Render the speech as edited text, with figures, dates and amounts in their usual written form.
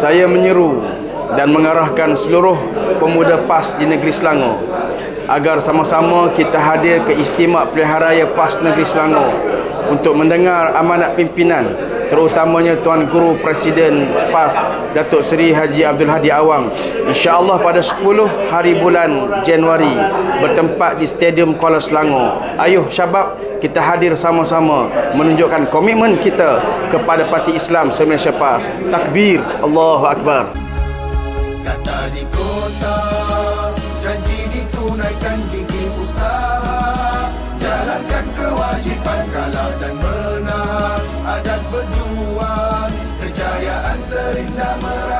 saya menyeru dan mengarahkan seluruh pemuda PAS di negeri Selangor agar sama-sama kita hadir ke Istimewa Pilihan Raya PAS Negeri Selangor untuk mendengar amanat pimpinan, terutamanya Tuan Guru Presiden PAS Datuk Seri Haji Abdul Hadi Awang, insya-Allah pada 10 hari bulan Januari bertempat di Stadium Kuala Selangor. Ayuh syabab, kita hadir sama-sama menunjukkan komitmen kita kepada Parti Islam se-Malaysia PAS. Takbir, Allahu Akbar. Kata di kota, janji ditunaikan gigi usaha, jalankan kewajipan kalah dan menang, adat berjuang, kejayaan terindah meraih.